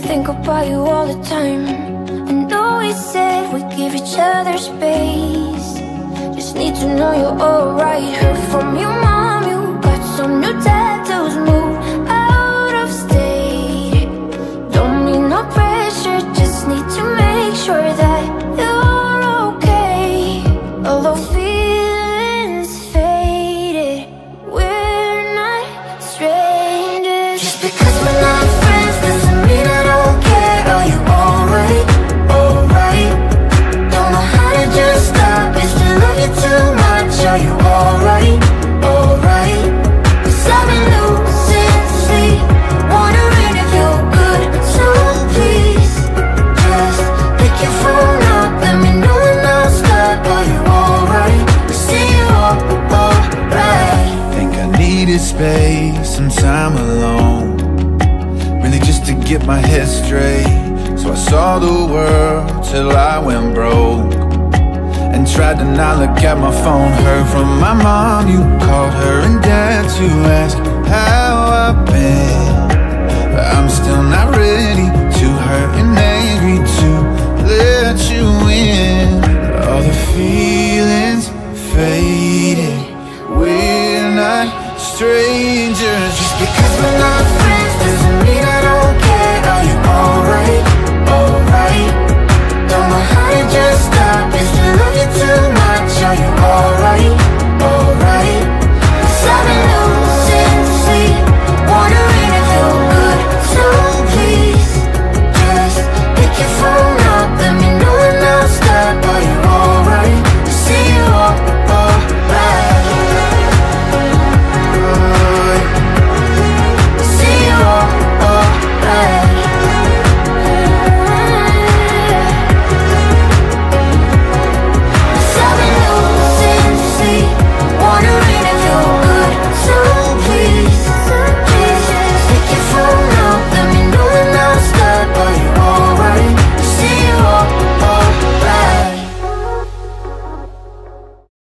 think about you all the time. And though we said we'd give each other space, just need to know you're alright. Heard from your mom you got some new tattoos, move out of state. Don't need no pressure, just need to make sure that you're okay. Although feelings faded, we're not strangers. Just because we're not friends doesn't mean I don't care. Are you alright? Alright. Don't know how to just stop, is to love you too much. Are you alright? Alright. 'Cause I've been losing sleep, wondering if you're good. So please, just pick your phone up, let me know when I'll stop. Are you alright? See you alright. Think I needed space, some time alone, really just to get my head straight. So I saw the world till I went broke, and tried to not look at my phone. Heard from my mom you called her and dad to ask how I've been, but I'm still not ready to hurt and angry to let you